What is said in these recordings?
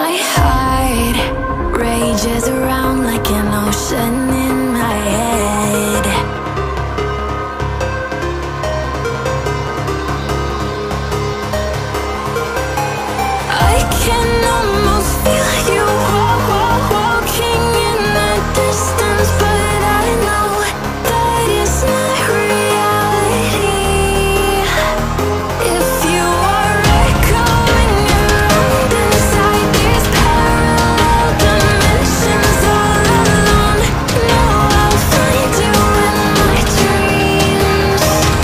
My heart rages around like an ocean in my head. I can almost feel you walking in the distance, but I know that it's not reality. If you are echoing around inside these parallel dimensions all alone, know I'll find you in my dreams.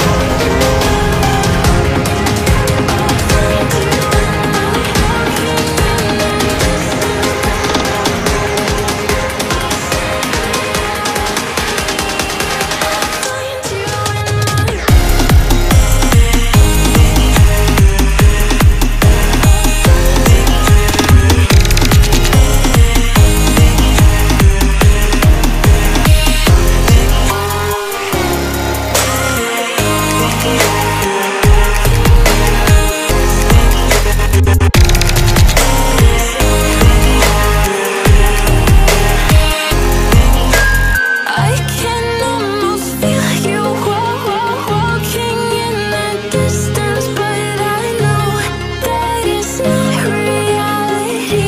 I can almost feel you walking in the distance, but I know that it's not reality.